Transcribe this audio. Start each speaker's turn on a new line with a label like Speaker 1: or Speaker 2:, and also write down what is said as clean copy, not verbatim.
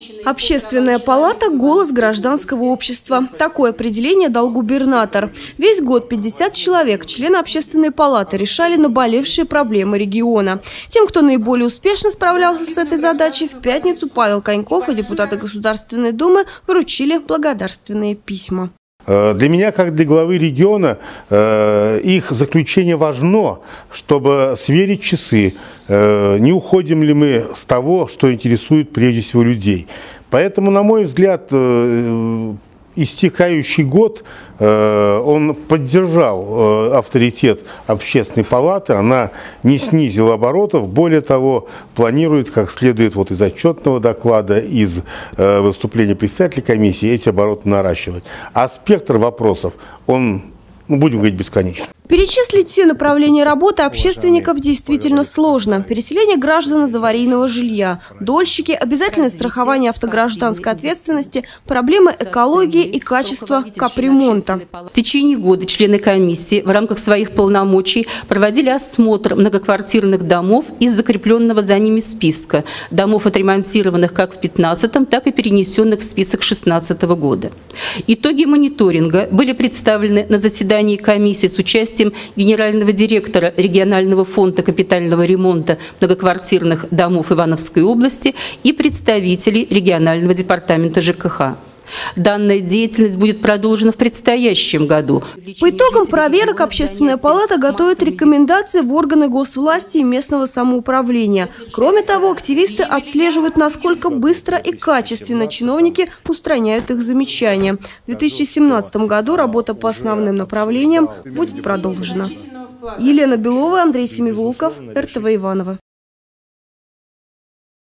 Speaker 1: Общественная палата – голос гражданского общества. Такое определение дал губернатор. Весь год 50 человек, члены общественной палаты, решали наболевшие проблемы региона. Тем, кто наиболее успешно справлялся с этой задачей, в пятницу Павел Коньков и депутаты Государственной Думы вручили благодарственные письма.
Speaker 2: Для меня, как для главы региона, их заключение важно, чтобы сверить часы, не уходим ли мы с того, что интересует прежде всего людей. Поэтому, на мой взгляд, истекающий год, он поддержал авторитет общественной палаты, она не снизила оборотов, более того, планирует, как следует из отчетного доклада, из выступления председателя комиссии, эти обороты наращивать. А спектр вопросов, он, будем говорить, бесконечный.
Speaker 1: Перечислить все направления работы общественников действительно сложно. Переселение граждан из аварийного жилья, дольщики, обязательное страхование автогражданской ответственности, проблемы экологии и качества капремонта.
Speaker 3: В течение года члены комиссии в рамках своих полномочий проводили осмотр многоквартирных домов из закрепленного за ними списка. Домов, отремонтированных как в 2015, так и перенесенных в список 2016 года. Итоги мониторинга были представлены на заседании комиссии с участием генерального директора регионального фонда капитального ремонта многоквартирных домов Ивановской области и представителей регионального департамента ЖКХ. Данная деятельность будет продолжена в предстоящем году.
Speaker 1: По итогам проверок Общественная палата готовит рекомендации в органы госвласти и местного самоуправления. Кроме того, активисты отслеживают, насколько быстро и качественно чиновники устраняют их замечания. В 2017 году работа по основным направлениям будет продолжена. Елена Белова, Андрей Семиволков, РТВ Иваново.